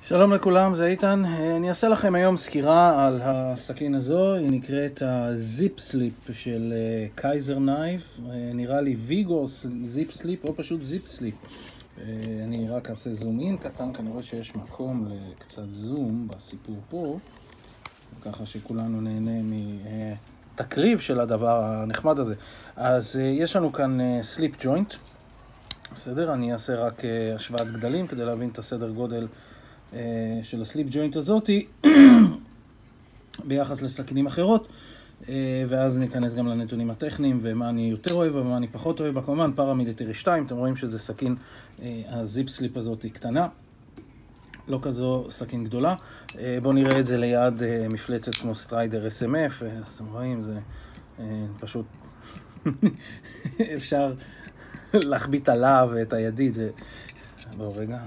שלום לכולם, זה איתן. אני אעשה לכם היום סקירה על הסכין הזו. היא נקראת הזיפ סליפ של קייזר נייף. נראה לי ויגו זיפ סליפ או פשוט זיפ סליפ. אני רק אעשה זום אין קטן, כי אני רואה שיש מקום לקצת זום בסיפור פה, ככה שכולנו נהנה מתקריב של הדבר הנחמד הזה. אז יש לנו כאן סליפ ג'וינט. בסדר? אני אעשה רק השוואת גדלים כדי להבין את הסדר גודל של הסליפ ג'וינט הזאתי ביחס לסכינים אחרות, ואז ניכנס גם לנתונים הטכניים ומה אני יותר אוהב ומה אני פחות אוהב. כמובן פרמיליטרי 2, אתם רואים שזה סכין, הזיפ סליפ הזאת היא קטנה, לא כזו סכין גדולה. בואו נראה את זה ליד מפלצת כמו סטריידר SMF. אז אתם רואים, זה פשוט אפשר להחביא עליו ואת הידית. זה בואו רגע,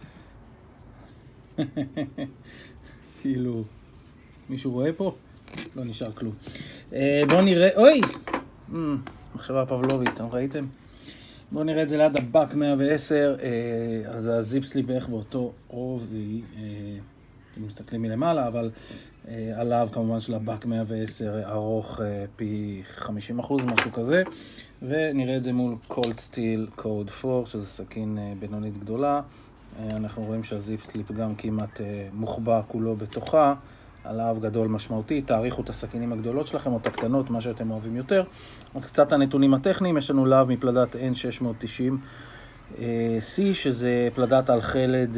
כאילו מישהו רואה פה? לא נשאר כלום. בואו נראה, אוי! מחשבה פבלובית, אתם ראיתם? בואו נראה את זה ליד הבאק 110. אז הזיפ סליפ בערך באותו עובי, אתם מסתכלים מלמעלה, אבל עליו כמובן של הבאק 110 ארוך פי 50%, משהו כזה. ונראה את זה מול קולד סטיל קוד 4, שזה סכין בינונית גדולה. אנחנו רואים שהזיפ סליפ גם כמעט מוחבא כולו בתוכה, עליו גדול משמעותי. תאריכו את הסכינים הגדולות שלכם או את הקטנות, מה שאתם אוהבים יותר. אז קצת הנתונים הטכניים, יש לנו להב מפלדת N690C, שזה פלדת על חלד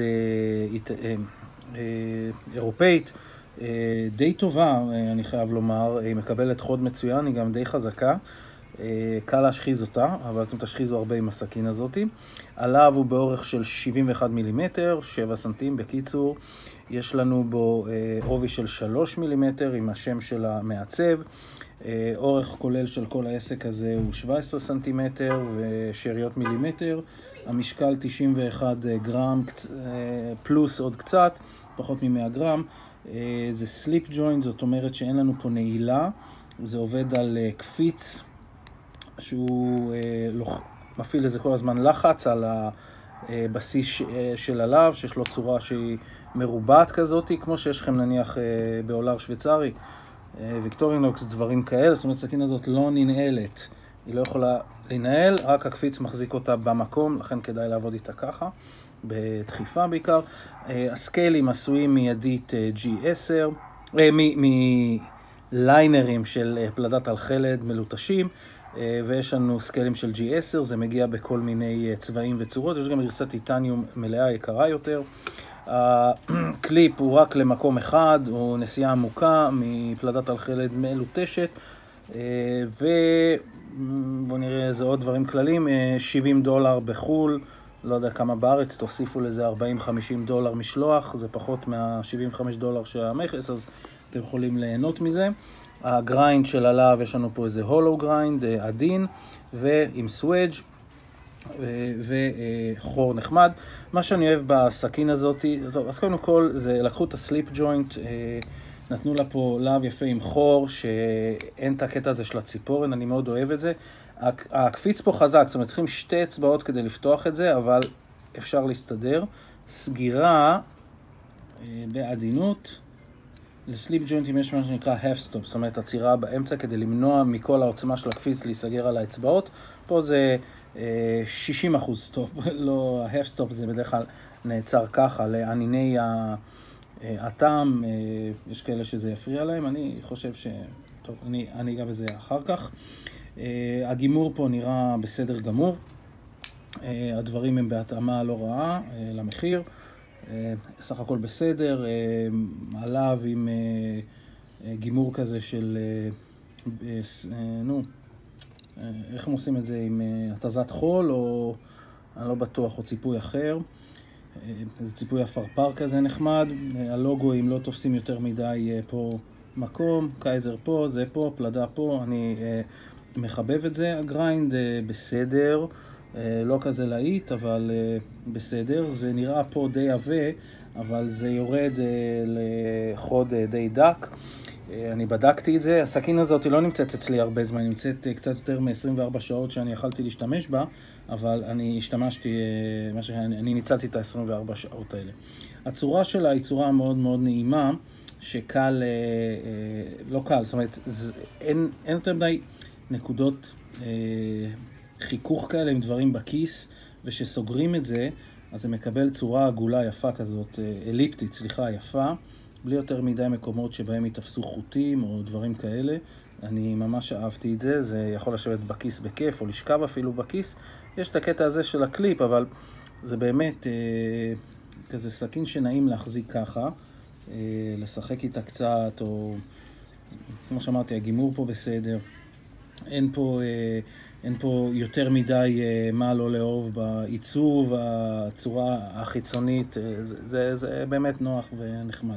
אירופאית, די טובה, אני חייב לומר. היא מקבלת חוד מצוין, היא גם די חזקה. קל להשחיז אותה, אבל אתם תשחיזו הרבה עם הסכין הזאת. הלהב הוא באורך של 71 מילימטר, 7 סנטים בקיצור. יש לנו בו עובי של 3 מילימטר עם השם של המעצב. אורך כולל של כל העסק הזה הוא 17 סנטימטר ושאריות מילימטר. המשקל 91 גרם פלוס עוד קצת, פחות מ-100 גרם. זה סליפ ג'וינט, זאת אומרת שאין לנו פה נעילה. זה עובד על קפיץ שהוא מפעיל לזה כל הזמן לחץ על הבסיס של הלהב, שיש לו צורה שהיא מרובעת כזאת, כמו שיש לכם נניח בעולר שוויצרי, ויקטורינוקס, דברים כאלה. זאת אומרת, הסכין הזאת לא ננעלת, היא לא יכולה לנעל, רק הקפיץ מחזיק אותה במקום, לכן כדאי לעבוד איתה ככה, בדחיפה בעיקר. הסקיילים עשויים מידית G10, מליינרים של פלדת על חלד מלוטשים, ויש לנו סקיילים של G10, זה מגיע בכל מיני צבעים וצורות. יש גם גרסת טיטניום מלאה יקרה יותר. הקליפ הוא רק למקום אחד, הוא נסיעה עמוקה מפלדת על חלד מלוטשת, ובואו נראה איזה עוד דברים כללים. $70 בחול, לא יודע כמה בארץ, תוסיפו לזה $40-50 משלוח, זה פחות $75 של המכס, אז אתם יכולים ליהנות מזה. הגריינד של הלהב, יש לנו פה איזה הולו גריינד עדין ועם סוואג' וחור נחמד. מה שאני אוהב בסכין הזאת, טוב, אז קודם כל זה לקחו את הסליפ ג'וינט, נתנו לה פה להב יפה עם חור, שאין את הקטע הזה של הציפורן, אני מאוד אוהב את זה. הקפיץ פה חזק, זאת אומרת צריכים 2 אצבעות כדי לפתוח את זה, אבל אפשר להסתדר. סגירה בעדינות. לסליפ ג'וינטים יש מה שנקרא half stop, זאת אומרת עצירה באמצע כדי למנוע מכל העוצמה של הקפיץ להיסגר על האצבעות. פה זה 60% סטופ, לא half stop, זה בדרך כלל נעצר ככה לעניני הטעם. יש כאלה שזה יפריע להם, אני חושב ש... טוב, אני אגע בזה אחר כך. הגימור פה נראה בסדר גמור, הדברים הם בהתאמה לא רעה למחיר. סך הכל בסדר. עליו עם גימור כזה של, איך הם עושים את זה, עם התזת חול או אני לא בטוח, או ציפוי אחר. זה ציפוי הפרפר כזה נחמד. הלוגוים לא תופסים יותר מדי פה מקום, קייזר פה, זה פה, פלדה פה, אני מחבב את זה. הגריינד בסדר, לא כזה להיט, אבל בסדר. זה נראה פה די עבה, אבל זה יורד לחוד די דק. אני בדקתי את זה, הסכין הזאת לא נמצאת אצלי הרבה זמן, היא נמצאת קצת יותר מ-24 שעות שאני יכלתי להשתמש בה, אבל אני השתמשתי, אני ניצלתי את ה-24 שעות האלה. הצורה שלה היא צורה מאוד מאוד נעימה, שקל, לא קל, זאת אומרת, אין יותר מדי נקודות חיכוך כאלה עם דברים בכיס, ושסוגרים את זה, אז זה מקבל צורה עגולה יפה כזאת, אליפטית, סליחה, יפה, בלי יותר מדי מקומות שבהם יתפסו חוטים או דברים כאלה. אני ממש אהבתי את זה, זה יכול לשבת בכיס בכיף או לשכב אפילו בכיס. יש את הקטע הזה של הקליפ, אבל זה באמת כזה סכין שנעים להחזיק ככה, לשחק איתה קצת, או כמו שאמרתי, הגימור פה בסדר. אין פה יותר מדי מה לא לאהוב בעיצוב, הצורה החיצונית, זה באמת נוח ונחמד.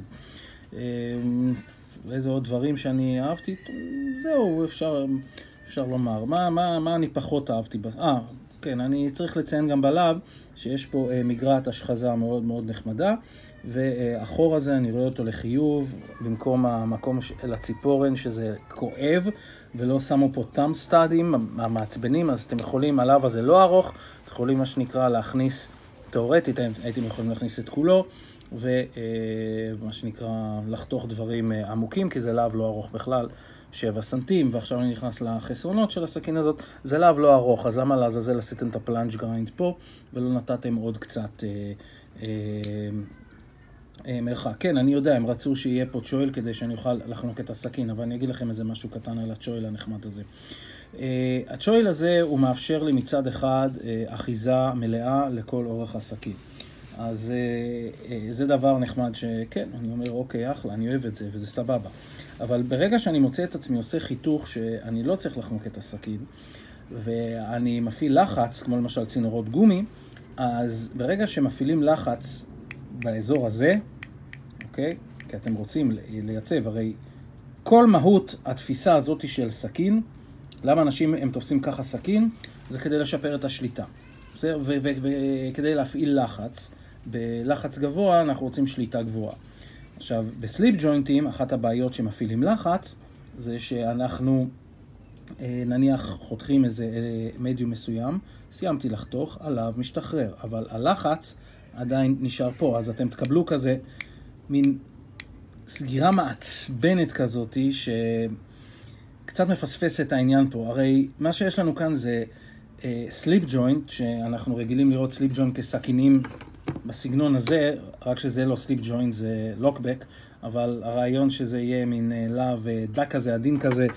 איזה עוד דברים שאני אהבתי? זהו, אפשר לומר. מה אני פחות אהבתי? כן, אני צריך לציין גם בלב שיש פה מגרת השחזה מאוד מאוד נחמדה, והחור הזה אני רואה אותו לחיוב, במקום המקום לציפורן שזה כואב, ולא שמו פה טאם סטאדים המעצבנים, אז אתם יכולים, הלב הזה לא ארוך, אתם יכולים מה שנקרא להכניס, תיאורטית הייתם יכולים להכניס את כולו, ומה שנקרא לחתוך דברים עמוקים, כי זה לב לא ארוך בכלל, 7 סנטים, ועכשיו אני נכנס לחסרונות של הסכין הזאת, זה לב לא ארוך, אז למה לעזאזל עשיתם את הפלנג' גריינד פה, ולא נתתם עוד קצת מרחק. כן, אני יודע, הם רצו שיהיה פה צ'ויל כדי שאני אוכל לחנוק את הסכין, אבל אני אגיד לכם איזה משהו קטן על הצ'ויל הנחמד הזה. הצ'ויל הזה הוא מאפשר לי מצד אחד אחיזה מלאה לכל אורך הסכין. אז זה דבר נחמד שכן, אני אומר אוקיי, אחלה, אני אוהב את זה וזה סבבה. אבל ברגע שאני מוצא את עצמי עושה חיתוך שאני לא צריך לחנוק את הסכין, ואני מפעיל לחץ, כמו למשל צינורות גומי, אז ברגע שמפעילים לחץ באזור הזה, אוקיי? כי אתם רוצים לייצב, הרי כל מהות התפיסה הזאת של סכין, למה אנשים הם תופסים ככה סכין? זה כדי לשפר את השליטה. וכדי להפעיל לחץ, בלחץ גבוה אנחנו רוצים שליטה גבוהה. עכשיו, בסליפ ג'וינטים, אחת הבעיות שמפעילים לחץ, זה שאנחנו נניח חותכים איזה מדיום מסוים, סיימתי לחתוך, עליו משתחרר, אבל הלחץ עדיין נשאר פה, אז אתם תקבלו כזה מין סגירה מעצבנת כזאת, שקצת מפספס את העניין פה. הרי מה שיש לנו כאן זה סליפ ג'וינט, שאנחנו רגילים לראות סליפ ג'וינט כסכינים בסגנון הזה, רק שזה לא סליפ ג'וינט, זה לוקבק, אבל הרעיון שזה יהיה מין לב דק כזה, עדין כזה,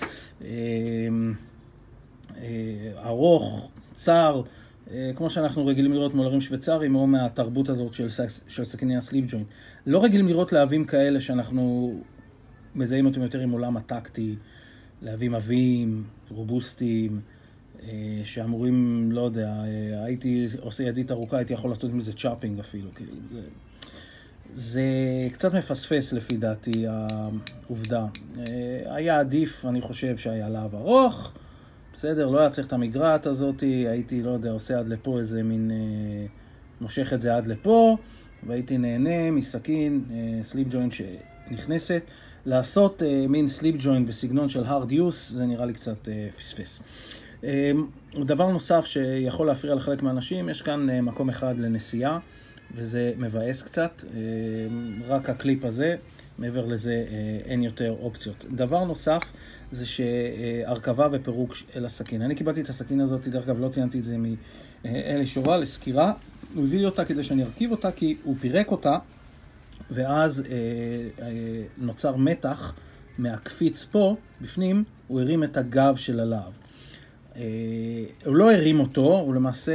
ארוך, צר, כמו שאנחנו רגילים לראות מולרים שוויצרים, או מהתרבות הזאת של סכיני הסליפ ג'וינט. לא רגילים לראות להבים כאלה שאנחנו מזהים אותם יותר עם עולם הטקטי, להבים עבים, רובוסטיים, שאמורים, לא יודע, הייתי עושה ידית ארוכה, הייתי יכול לעשות עם זה צ'אפינג אפילו, כאילו, זה קצת מפספס לפי דעתי העובדה. היה עדיף, אני חושב שהיה להב ארוך, בסדר, לא היה צריך את המגרעת הזאת, הייתי, לא יודע, עושה עד לפה איזה מין, מושך את זה עד לפה, והייתי נהנה מסכין, סליפ ג'וינט שנכנסת. לעשות מין סליפ ג'וינט בסגנון של hard use, זה נראה לי קצת פספס. דבר נוסף שיכול להפריע לחלק מהאנשים, יש כאן מקום אחד לנסיעה, וזה מבאס קצת, רק הקליפ הזה, מעבר לזה אין יותר אופציות. דבר נוסף זה שהרכבה ופירוק אל הסכין. אני קיבלתי את הסכין הזאת, דרך אגב לא ציינתי את זה מאלי שורה לסקירה, הוא הביא לי אותה כדי שאני ארכיב אותה, כי הוא פירק אותה, ואז נוצר מתח מהקפיץ פה, בפנים, הוא הרים את הגב של הלהב. הוא לא הרים אותו, הוא למעשה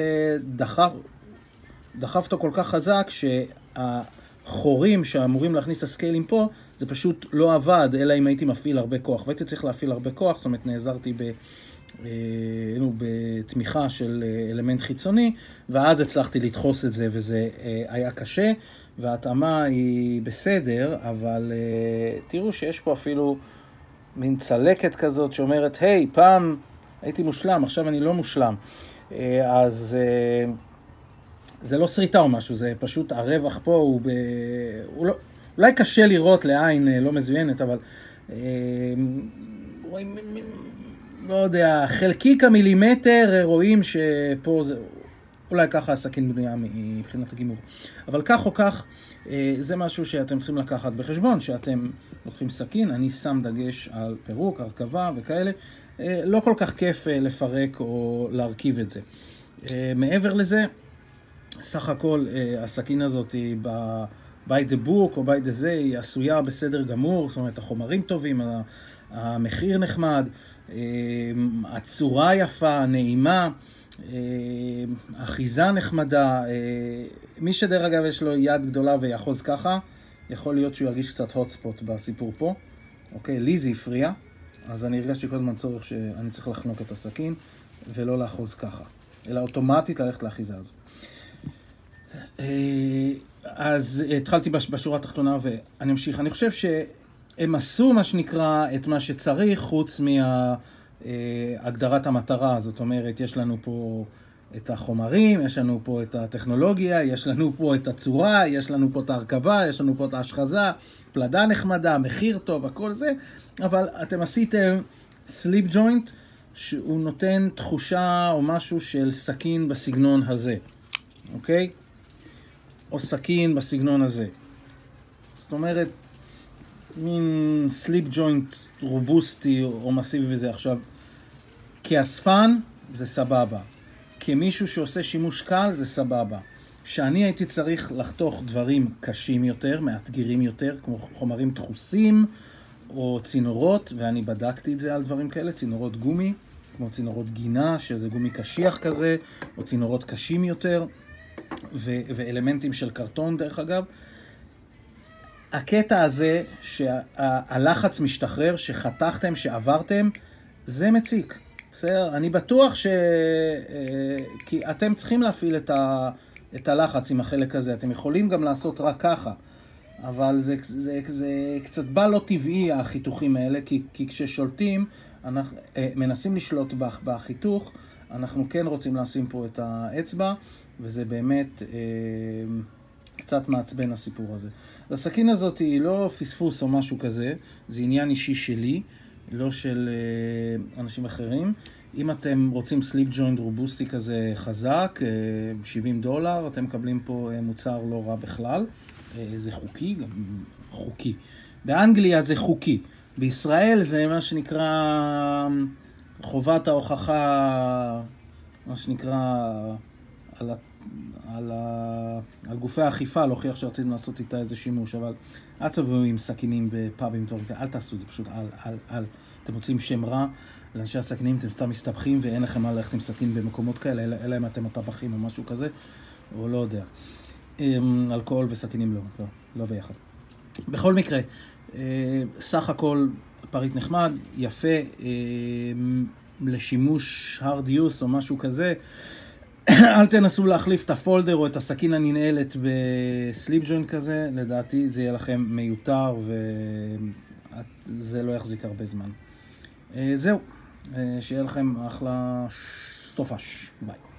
דחף אותו כל כך חזק שהחורים שאמורים להכניס את הסקיילים פה, זה פשוט לא עבד, אלא אם הייתי מפעיל הרבה כוח. והייתי צריך להפעיל הרבה כוח, זאת אומרת נעזרתי בתמיכה של אלמנט חיצוני, ואז הצלחתי לדחוס את זה, וזה היה קשה, וההתאמה היא בסדר, אבל תראו שיש פה אפילו מין צלקת כזאת שאומרת, היי, פעם הייתי מושלם, עכשיו אני לא מושלם. אז זה לא שריטה או משהו, זה פשוט הרווח פה, אולי קשה לראות לעין לא מזוינת, אבל רואים, לא יודע, חלקיק המילימטר, רואים שפה זה, אולי ככה הסכין בנויה מבחינת הגימור. אבל כך או כך, זה משהו שאתם צריכים לקחת בחשבון, שאתם לוקחים סכין, אני שם דגש על פירוק, הרכבה וכאלה. לא כל כך כיף לפרק או להרכיב את זה. מעבר לזה, סך הכל הסכין הזאת היא by the book או by the זה, היא עשויה בסדר גמור, זאת אומרת החומרים טובים, המחיר נחמד, הצורה יפה, נעימה, אחיזה נחמדה. מי שדרך אגב יש לו יד גדולה ויחוז ככה, יכול להיות שהוא ירגיש קצת hotspot בסיפור פה. אוקיי, לי זה הפריע, אז אני הרגשתי כל הזמן צורך שאני צריך לחנוק את הסכין ולא לאחוז ככה, אלא אוטומטית ללכת לאחיזה הזאת. אז התחלתי בשורה התחתונה ואני אמשיך. אני חושב שהם עשו מה שנקרא את מה שצריך חוץ מהגדרת המטרה. זאת אומרת, יש לנו פה את החומרים, יש לנו פה את הטכנולוגיה, יש לנו פה את הצורה, יש לנו פה את ההרכבה, יש לנו פה את ההשחזה, פלדה נחמדה, מחיר טוב, הכל זה. אבל אתם עשיתם סליפ ג'וינט שהוא נותן תחושה או משהו של סכין בסגנון הזה. אוקיי? או סכין בסגנון הזה. זאת אומרת, מין סליפ ג'וינט רובוסטי או מסיבי וזה. עכשיו, כאספן זה סבבה. כמישהו שעושה שימוש קל זה סבבה. שאני הייתי צריך לחתוך דברים קשים יותר, מאתגרים יותר, כמו חומרים דחוסים או צינורות, ואני בדקתי את זה על דברים כאלה, צינורות גומי, כמו צינורות גינה, שזה גומי קשיח כזה, או צינורות קשים יותר. ואלמנטים של קרטון דרך אגב. הקטע הזה שהלחץ משתחרר, שחתכתם, שעברתם, זה מציק. בסדר? אני בטוח כי אתם צריכים להפעיל את הלחץ עם החלק הזה. אתם יכולים גם לעשות רק ככה. אבל זה קצת בא לא טבעי החיתוכים האלה, כי כששולטים, אנחנו מנסים לשלוט בחיתוך, אנחנו כן רוצים לשים פה את האצבע, וזה באמת קצת מעצבן הסיפור הזה. הסכין הזאת היא לא פספוס או משהו כזה, זה עניין אישי שלי, לא של אנשים אחרים. אם אתם רוצים סליפ ג'וינט רובוסטי כזה חזק, $70, אתם מקבלים פה מוצר לא רע בכלל. זה חוקי, גם חוקי. באנגליה זה חוקי. בישראל זה מה שנקרא חובת ההוכחה, מה שנקרא על גופי האכיפה, להוכיח שרציתם לעשות איתה איזה שימוש, אבל אל תבואו עם סכינים בפאבים, אל תעשו את זה, פשוט אל. אתם מוצאים שם רע לאנשי הסכינים, אתם סתם מסתבכים ואין לכם מה ללכת עם סכין במקומות כאלה, אלא אם אתם הטבחים או משהו כזה, או לא יודע. אלכוהול וסכינים לא ביחד. בכל מקרה, סך הכל פריט נחמד, יפה, לשימוש hard use או משהו כזה. אל תנסו להחליף את הפולדר או את הסכין הננעלת בסליפ ג'וינט כזה, לדעתי זה יהיה לכם מיותר וזה לא יחזיק הרבה זמן. זהו, שיהיה לכם אחלה סופש, ביי.